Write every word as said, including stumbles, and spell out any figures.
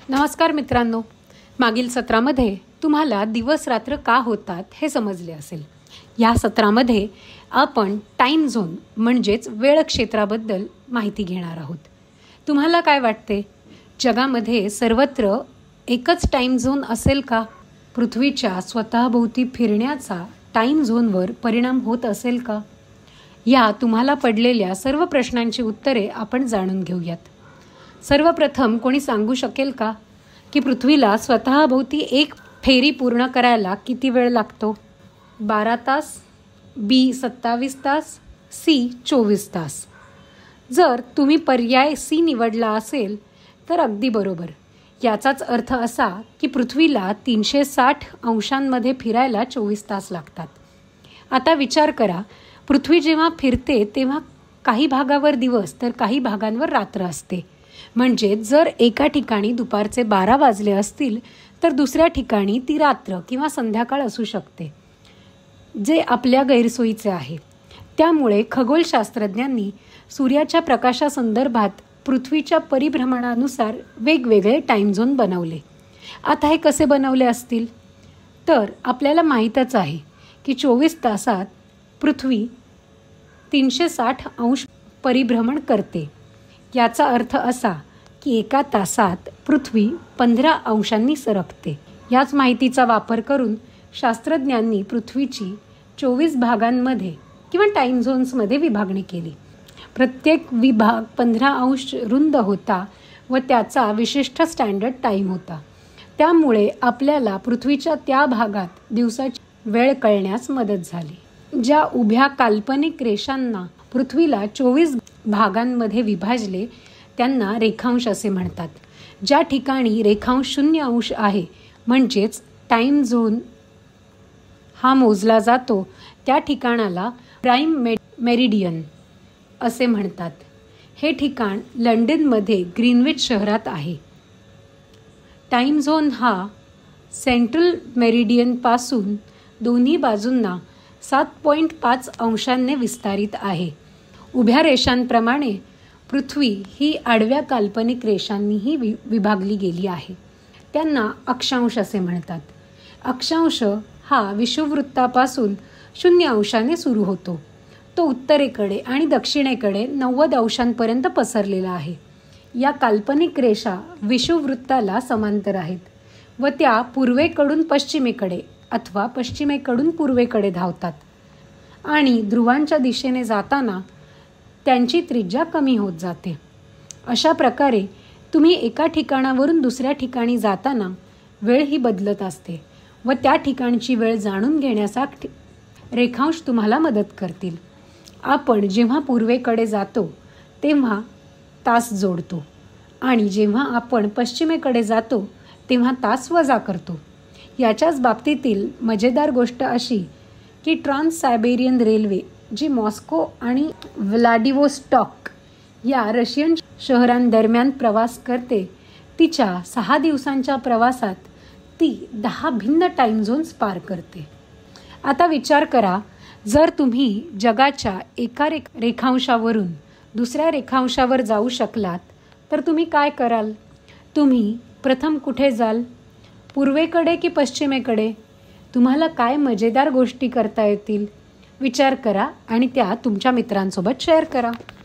नमस्कार मित्रांनो, मागील सत्रामध्ये तुम्हाला दिवस रात्र का होतात हे समजले असेल. या सत्रामध्ये आपण टाईम झोन म्हणजेच वेळ क्षेत्राबद्दल माहिती घेणार आहोत. तुम्हाला काय वाटते, जगामध्ये सर्वत्र एकच टाईम झोन असेल का? पृथ्वीच्या स्वतःभोवती फिरण्याचा टाईम झोनवर परिणाम होत असेल का? या तुम्हाला पडलेल्या सर्व प्रश्नांची उत्तरे आपण जाणून घेऊयात. सर्वप्रथम कोणी सांगू शकेल का की पृथ्वीला स्वतःभोवती एक फेरी पूर्ण करायला किती वेळ लागतो? बारा तास, बी सत्तावीस तास, सी चोवीस तास. जर तुम्ही पर्याय सी निवडला असेल तर अगदी बरोबर. याचाच अर्थ असा की पृथ्वीला तीनशे साठ अंशांमध्ये फिरायला चोवीस तास लागतात. आता विचार करा, पृथ्वी जेव्हा फिरते तेव्हा काही भागावर दिवस तर काही भागांवर रात्र असते. म्हणजे जर एका ठिकाणी दुपारचे बारा वाजले असतील तर दुसऱ्या ठिकाणी ती रात्र किंवा संध्याकाळ असू शकते, जे आपल्या गैरसोयीचे आहे. त्यामुळे खगोलशास्त्रज्ञांनी सूर्याच्या प्रकाशासंदर्भात पृथ्वीच्या परिभ्रमणानुसार वेगवेगळे टाईम झोन बनवले. आता हे कसे बनवले असतील? तर आपल्याला माहीतच आहे की चोवीस तासात पृथ्वी तीनशे साठ अंश परिभ्रमण करते. याचा अर्थ असा की एका तासात पृथ्वी पंधरा अंशांनी सरकते. याच माहितीचा वापर करून शास्त्रज्ञांनी पृथ्वीची चोवीस भागांमध्ये किंवा टाईम झोन्समध्ये विभागणी केली. प्रत्येक विभाग पंधरा अंश रुंद होता व त्याचा विशिष्ट स्टँडर्ड टाईम होता. त्यामुळे आपल्याला पृथ्वीच्या त्या भागात दिवसाची वेळ कळण्यास मदत झाली. ज्या उभ्या काल्पनिक रेषांना पृथ्वीला चोवीस भागांमध्ये विभाजले त्यांना रेखांश असे म्हणतात. ज्या ठिकाणी रेखांश शून्य अंश आहे म्हणजेच टाईम झोन हा मोजला जातो त्या ठिकाणाला प्राईम मेरिडियन असे म्हणतात. हे ठिकाण लंडनमध्ये ग्रीनविच शहरात आहे. टाईम झोन हा सेंट्रल मेरिडियनपासून दोन्ही बाजूंना सात पॉईंट पाच अंशांनी विस्तारित आहे. उभ्या रेषांप्रमाणे पृथ्वी ही आडव्या काल्पनिक रेषांनीही वि विभागली गेली आहे. त्यांना अक्षांश असे म्हणतात. अक्षांश हा विषुववृत्तापासून शून्य अंशाने सुरू होतो. तो उत्तरेकडे आणि दक्षिणेकडे नव्वद अंशांपर्यंत पसरलेला आहे. या काल्पनिक रेषा विषुववृत्ताला समांतर आहेत व त्या पूर्वेकडून पश्चिमेकडे अथवा पश्चिमेकडून पूर्वेकडे धावतात आणि ध्रुवांच्या दिशेने जाताना त्यांची त्रिज्या कमी होत जाते. अशा प्रकारे तुम्ही एका ठिकाणावरून दुसऱ्या ठिकाणी जाताना वेळ ही बदलत असते व त्या ठिकाणची वेळ जाणून घेण्यासाठी रेखांश तुम्हाला मदत करतील. आपण जेव्हा पूर्वेकडे जातो तेव्हा तास जोडतो आणि जेव्हा आपण पश्चिमेकडे जातो तेव्हा तास वजा करतो. याच्याच बाबतीतील मजेदार गोष्ट अशी की ट्रान्स सायबेरियन रेल्वे जी मॉस्को आणि व्लादिवोस्टॉक या रशियन शहरांदरम्यान प्रवास करते, तिच्या सहा दिवसांच्या प्रवासात ती दहा भिन्न टाईम झोन्स पार करते. आता विचार करा, जर तुम्ही जगाच्या एका रे रेखांशावरून दुसऱ्या रेखांशावर जाऊ शकलात तर तुम्ही काय कराल? तुम्ही प्रथम कुठे जाल? पूर्वेकडे की पश्चिमेकडे? तुम्हाला काय मजेदार गोष्टी करता येतील? विचार करा आणि त्या तुमच्या मित्रांसोबत शेअर करा.